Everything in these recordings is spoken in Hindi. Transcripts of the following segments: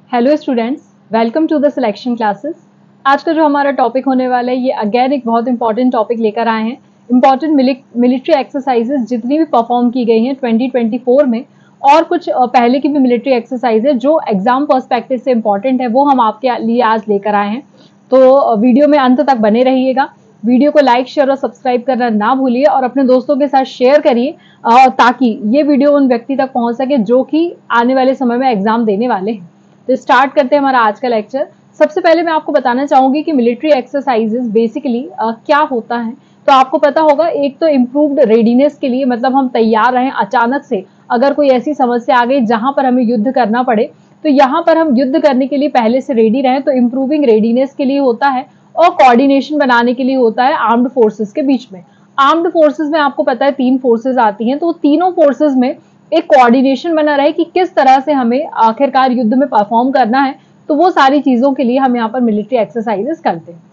Hello students, welcome to the selection classes. आज का जो हमारा टॉपिक होने वाला है ये अगेन एक बहुत इंपॉर्टेंट टॉपिक लेकर आए हैं। इंपॉर्टेंट मिलिट्री एक्सरसाइजेज जितनी भी परफॉर्म की गई हैं 2024 में और कुछ पहले की भी मिलिट्री एक्सरसाइजेज जो एग्जाम पर्सपेक्टिव से इंपॉर्टेंट है वो हम आपके लिए आज लेकर आए हैं। तो वीडियो में अंत तक बने रहिएगा। वीडियो को लाइक शेयर और सब्सक्राइब करना ना भूलिए और अपने दोस्तों के साथ शेयर करिए ताकि ये वीडियो उन व्यक्ति तक पहुंच सके जो कि आने वाले समय में एग्जाम देने वाले हैं। तो स्टार्ट करते हैं हमारा आज का लेक्चर। सबसे पहले मैं आपको बताना चाहूंगी कि मिलिट्री एक्सरसाइजेस बेसिकली क्या होता है। तो आपको पता होगा, एक तो इम्प्रूव्ड रेडीनेस के लिए, मतलब हम तैयार रहें अचानक से अगर कोई ऐसी समस्या आ गई जहां पर हमें युद्ध करना पड़े, तो यहाँ पर हम युद्ध करने के लिए पहले से रेडी रहें। तो इम्प्रूविंग रेडीनेस के लिए होता है और कोऑर्डिनेशन बनाने के लिए होता है आर्म्ड फोर्सेस के बीच में। आर्म्ड फोर्सेस में आपको पता है 3 फोर्सेस आती हैं, तो तीनों फोर्सेस में एक कोऑर्डिनेशन बना रहे कि किस तरह से हमें आखिरकार युद्ध में परफॉर्म करना है। तो वो सारी चीजों के लिए हम यहाँ पर मिलिट्री एक्सरसाइजेस करते हैं।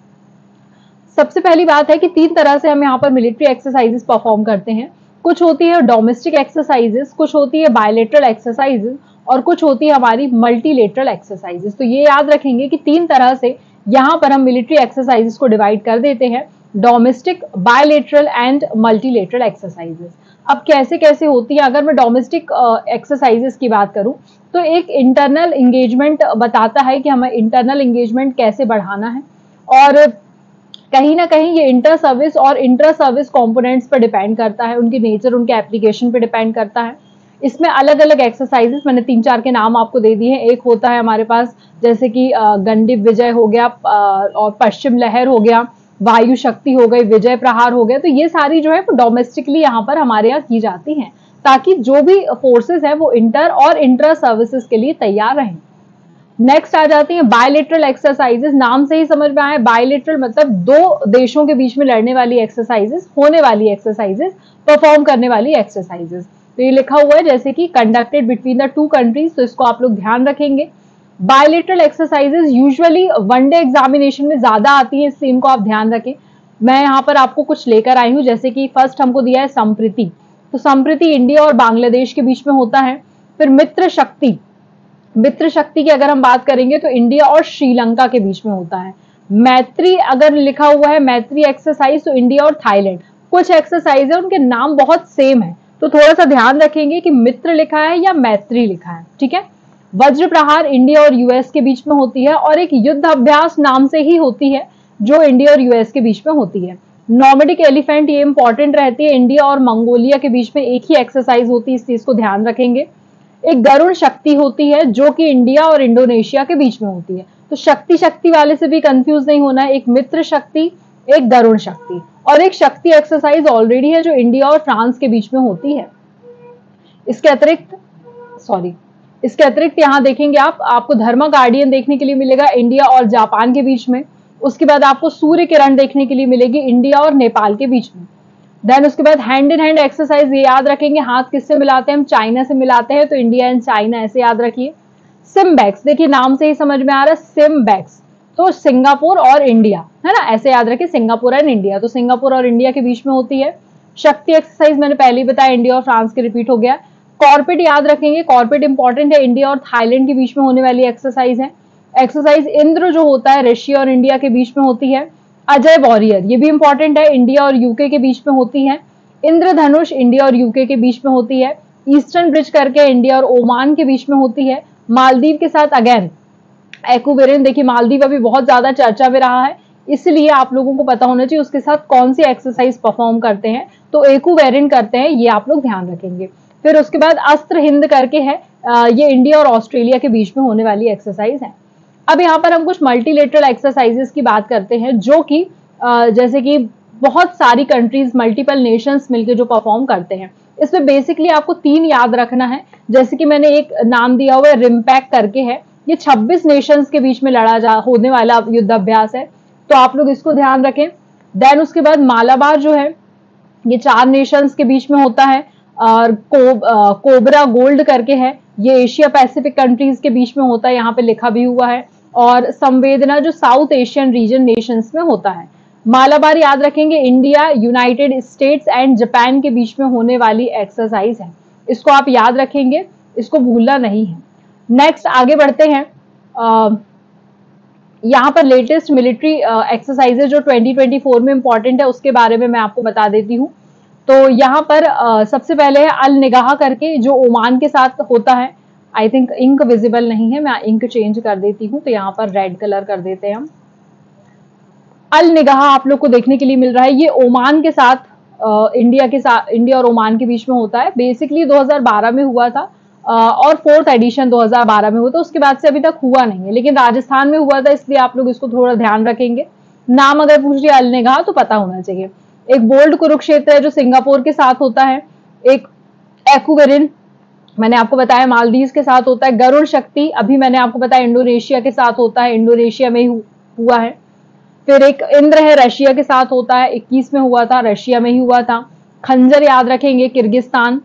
सबसे पहली बात है कि 3 तरह से हम यहाँ पर मिलिट्री एक्सरसाइजेस परफॉर्म करते हैं। कुछ होती है डोमेस्टिक एक्सरसाइजेस, कुछ होती है बायलेटरल एक्सरसाइजेस और कुछ होती है हमारी मल्टीलेटरल एक्सरसाइजेस। तो ये याद रखेंगे कि 3 तरह से यहाँ पर हम मिलिट्री एक्सरसाइजेस को डिवाइड कर देते हैं, domestic, bilateral and multilateral exercises. अब कैसे कैसे होती है, अगर मैं डोमेस्टिक एक्सरसाइजेस की बात करूं तो एक इंटरनल एंगेजमेंट बताता है कि हमें इंटरनल एंगेजमेंट कैसे बढ़ाना है और कहीं ना कहीं ये इंटर सर्विस और इंटर सर्विस कंपोनेंट्स पर डिपेंड करता है, उनकी नेचर, उनके एप्लीकेशन पे डिपेंड करता है। इसमें अलग अलग एक्सरसाइजेस मैंने 3-4 के नाम आपको दे दिए हैं। एक होता है हमारे पास जैसे कि गंडीव विजय हो गया और पश्चिम लहर हो गया, वायु शक्ति हो गई, विजय प्रहार हो गया। तो ये सारी जो है वो डोमेस्टिकली यहाँ पर हमारे यहाँ की जाती हैं ताकि जो भी फोर्सेस हैं वो इंटर और इंटर सर्विसेज के लिए तैयार रहें। नेक्स्ट आ जाती है बायलेटरल एक्सरसाइजेस। नाम से ही समझ में आया, बायलेटरल मतलब 2 देशों के बीच में लड़ने वाली एक्सरसाइजेस, होने वाली एक्सरसाइजेस, परफॉर्म करने वाली एक्सरसाइजेस। तो ये लिखा हुआ है जैसे कि कंडक्टेड बिटवीन द 2 कंट्रीज, तो इसको आप लोग ध्यान रखेंगे। Bilateral exercises usually one day examination में ज्यादा आती है, इससे इनको आप ध्यान रखें। मैं यहाँ पर आपको कुछ लेकर आई हूँ, जैसे कि फर्स्ट हमको दिया है संप्रीति। तो संप्रीति इंडिया और बांग्लादेश के बीच में होता है। फिर मित्र शक्ति, मित्र शक्ति की अगर हम बात करेंगे तो इंडिया और श्रीलंका के बीच में होता है। मैत्री अगर लिखा हुआ है, मैत्री एक्सरसाइज, तो इंडिया और थाईलैंड। कुछ एक्सरसाइज है उनके नाम बहुत सेम है, तो थोड़ा सा ध्यान रखेंगे कि मित्र लिखा है या मैत्री लिखा है, ठीक है। वज्र प्रहार इंडिया और यूएस के बीच में होती है और एक युद्ध अभ्यास नाम से ही होती है जो इंडिया और यूएस के बीच में होती है। नॉर्मेडिक एलिफेंट, ये इंपॉर्टेंट रहती है, इंडिया और मंगोलिया के बीच में एक ही एक्सरसाइज होती है, इस चीज को ध्यान रखेंगे। एक गरुण शक्ति होती है जो कि इंडिया और इंडोनेशिया के बीच में होती है। तो शक्ति शक्ति वाले से भी कंफ्यूज नहीं होना है, एक मित्र शक्ति, एक गरुण शक्ति, और एक शक्ति एक्सरसाइज ऑलरेडी है जो इंडिया और फ्रांस के बीच में होती है। इसके अतिरिक्त यहाँ देखेंगे आपको धर्मा गार्डियन देखने के लिए मिलेगा इंडिया और जापान के बीच में। उसके बाद आपको सूर्य किरण देखने के लिए मिलेगी इंडिया और नेपाल के बीच में। देन उसके बाद हैंड इन हैंड एक्सरसाइज, ये याद रखेंगे, हाथ किससे मिलाते हैं हम, चाइना से मिलाते हैं, तो इंडिया एंड चाइना, ऐसे याद रखिए। सिम्बैक्स, देखिए नाम से ही समझ में आ रहा है सिम्बैक्स, तो सिंगापुर और इंडिया, है ना, ऐसे याद रखिए, सिंगापुर एंड इंडिया, तो सिंगापुर और इंडिया के बीच में होती है। शक्ति एक्सरसाइज मैंने पहले ही बताया, इंडिया और फ्रांस के रिपीट हो गया। कॉर्पेट याद रखेंगे, कॉर्पेट इंपॉर्टेंट है, इंडिया और थाईलैंड के बीच में होने वाली एक्सरसाइज है। एक्सरसाइज इंद्र जो होता है रशिया और इंडिया के बीच में होती है। अजय वॉरियर, ये भी इंपॉर्टेंट है, इंडिया और यूके के बीच में होती है। इंद्रधनुष इंडिया और यूके के बीच में होती है। ईस्टर्न ब्रिज करके इंडिया और ओमान के बीच में होती है। मालदीव के साथ अगेन एक्वेरियन, देखिए मालदीव अभी बहुत ज्यादा चर्चा में रहा है, इसलिए आप लोगों को पता होना चाहिए उसके साथ कौन सी एक्सरसाइज परफॉर्म करते हैं, तो एक्वेरियन करते हैं, ये आप लोग ध्यान रखेंगे। फिर उसके बाद अस्त्र हिंद करके है, ये इंडिया और ऑस्ट्रेलिया के बीच में होने वाली एक्सरसाइज है। अब यहाँ पर हम कुछ मल्टीलेटरल एक्सरसाइजेस की बात करते हैं जो कि जैसे कि बहुत सारी कंट्रीज, मल्टीपल नेशंस मिलकर जो परफॉर्म करते हैं। इसमें बेसिकली आपको 3 याद रखना है, जैसे कि मैंने एक नाम दिया हुआ है रिम्पैक करके है, ये 26 नेशंस के बीच में होने वाला युद्ध अभ्यास है, तो आप लोग इसको ध्यान रखें। देन उसके बाद मालाबार जो है ये 4 नेशंस के बीच में होता है, और कोबरा गोल्ड करके है, ये एशिया पैसिफिक कंट्रीज के बीच में होता है, यहाँ पे लिखा भी हुआ है। और संवेदना जो साउथ एशियन रीजन नेशंस में होता है। मालाबार याद रखेंगे, India, United States and Japan के बीच में होने वाली एक्सरसाइज है, इसको आप याद रखेंगे, इसको भूलना नहीं है। नेक्स्ट आगे बढ़ते हैं, यहाँ पर लेटेस्ट मिलिट्री एक्सरसाइजेज जो 2024 में इंपॉर्टेंट है उसके बारे में मैं आपको बता देती हूँ। तो यहाँ पर सबसे पहले है अल निगाह करके, जो ओमान के साथ होता है। आई थिंक इंक विजिबल नहीं है, मैं इंक चेंज कर देती हूँ, तो यहाँ पर रेड कलर कर देते हैं हम। अल निगाह आप लोग को देखने के लिए मिल रहा है, ये ओमान के साथ इंडिया और ओमान के बीच में होता है। बेसिकली 2012 में हुआ था और 4th एडिशन 2012 में हुआ था, उसके बाद से अभी तक हुआ नहीं है, लेकिन राजस्थान में हुआ था, इसलिए आप लोग इसको थोड़ा ध्यान रखेंगे। नाम अगर पूछ लिया अल निगाह तो पता होना चाहिए। एक बोल्ड कुरुक्षेत्र है जो सिंगापुर के साथ होता है। एक एक्वेरिन मैंने आपको बताया मालदीव के साथ होता है। गरुड़ शक्ति अभी मैंने आपको बताया इंडोनेशिया के साथ होता है, इंडोनेशिया में ही हुआ है। फिर एक इंद्र है, रशिया के साथ होता है, 21 में हुआ था, रशिया में ही हुआ था। खंजर याद रखेंगे, किर्गिस्तान।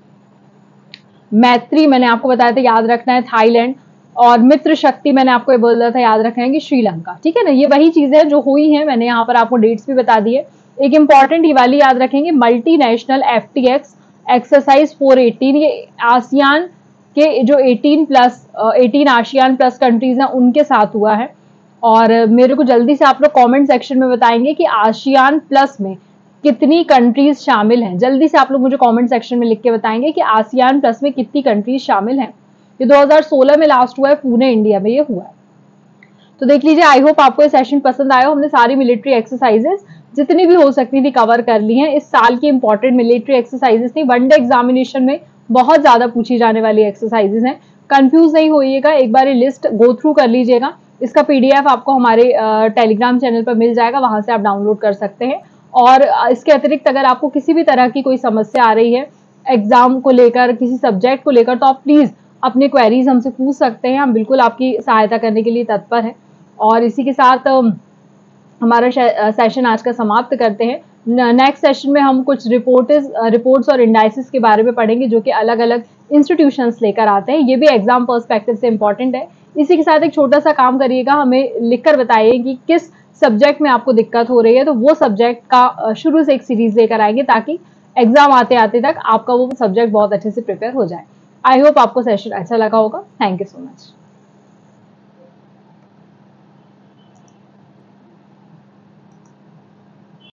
मैत्री मैंने आपको बताया था, याद रखना है, थाईलैंड। और मित्र शक्ति मैंने आपको बोला था, याद रखना है कि श्रीलंका। ठीक है ना, ये वही चीजें जो हुई हैं, मैंने यहाँ पर आपको डेट्स भी बता दी है। एक इंपॉर्टेंट ये वाली याद रखेंगे, मल्टीनेशनल FTX एक्सरसाइज 418, ये आसियान के जो 18 आसियान प्लस कंट्रीज हैं उनके साथ हुआ है। और मेरे को जल्दी से आप लोग कमेंट सेक्शन में बताएंगे कि आसियान प्लस में कितनी कंट्रीज शामिल हैं। जल्दी से आप लोग मुझे कमेंट सेक्शन में लिख के बताएंगे कि आसियान प्लस में कितनी कंट्रीज शामिल हैं। ये 2016 में लास्ट हुआ है, पुणे इंडिया में ये हुआ है। तो देख लीजिए, आई होप आपको ये सेशन पसंद आया। हमने सारी मिलिट्री एक्सरसाइजेस जितनी भी हो सकती थी कवर कर ली हैं। इस साल की इंपॉर्टेंट मिलिट्री एक्सरसाइजेस थी, वनडे एग्जामिनेशन में बहुत ज्यादा पूछी जाने वाली एक्सरसाइजेस हैं। कंफ्यूज नहीं होइएगा, एक बार ये लिस्ट गो थ्रू कर लीजिएगा। इसका PDF आपको हमारे टेलीग्राम चैनल पर मिल जाएगा, वहां से आप डाउनलोड कर सकते हैं। और इसके अतिरिक्त अगर आपको किसी भी तरह की कोई समस्या आ रही है एग्जाम को लेकर, किसी सब्जेक्ट को लेकर, तो आप प्लीज अपने क्वेरीज हमसे पूछ सकते हैं, हम बिल्कुल आपकी सहायता करने के लिए तत्पर हैं। और इसी के साथ हमारा सेशन आज का समाप्त करते हैं। नेक्स्ट सेशन में हम कुछ रिपोर्ट्स और इंडाइसिस के बारे में पढ़ेंगे, जो कि अलग अलग इंस्टीट्यूशंस लेकर आते हैं। ये भी एग्जाम पर्सपेक्टिव से इंपॉर्टेंट है। इसी के साथ एक छोटा सा काम करिएगा, हमें लिखकर बताइए कि किस सब्जेक्ट में आपको दिक्कत हो रही है, तो वो सब्जेक्ट का शुरू से एक सीरीज लेकर आएंगे, ताकि एग्जाम आते आते तक आपका वो सब्जेक्ट बहुत अच्छे से प्रिपेयर हो जाए। आई होप आपको सेशन अच्छा लगा होगा। Thank you so much.